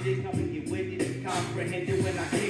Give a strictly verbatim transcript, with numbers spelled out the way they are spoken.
it, come and get with it, comprehend it when I